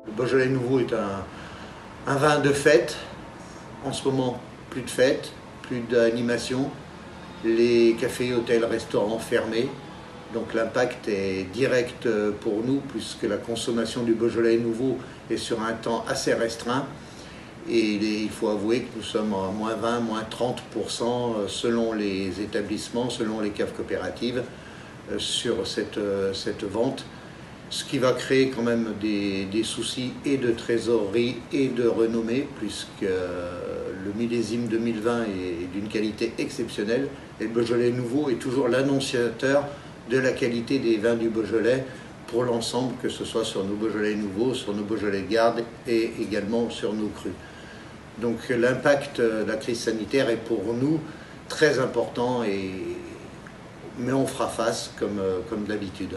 Le Beaujolais Nouveau est un vin de fête. En ce moment, plus de fêtes, plus d'animation. Les cafés, hôtels, restaurants fermés. Donc l'impact est direct pour nous, puisque la consommation du Beaujolais Nouveau est sur un temps assez restreint. Et il faut avouer que nous sommes à moins 20, moins 30% selon les établissements, selon les caves coopératives, sur cette vente. Ce qui va créer quand même des soucis et de trésorerie et de renommée, puisque le millésime 2020 est d'une qualité exceptionnelle. Et le Beaujolais Nouveau est toujours l'annonciateur de la qualité des vins du Beaujolais pour l'ensemble, que ce soit sur nos Beaujolais Nouveaux, sur nos Beaujolais de garde et également sur nos crus. Donc l'impact de la crise sanitaire est pour nous très important, mais on fera face comme d'habitude.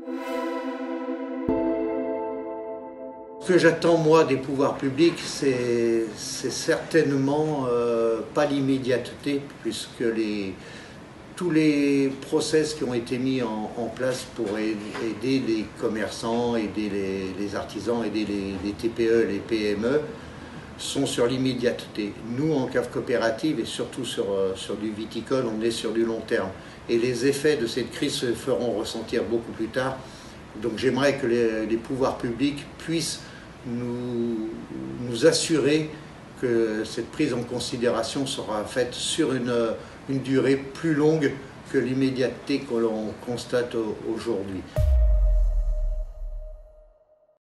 Ce que j'attends moi des pouvoirs publics, c'est certainement pas l'immédiateté, puisque tous les process qui ont été mis en place pour aider les commerçants, aider les artisans, aider les TPE, les PME, sont sur l'immédiateté. Nous, en cave coopérative et surtout sur du viticole, on est sur du long terme. Et les effets de cette crise se feront ressentir beaucoup plus tard. Donc j'aimerais que les pouvoirs publics puissent nous assurer que cette prise en considération sera faite sur une durée plus longue que l'immédiateté que l'on constate aujourd'hui.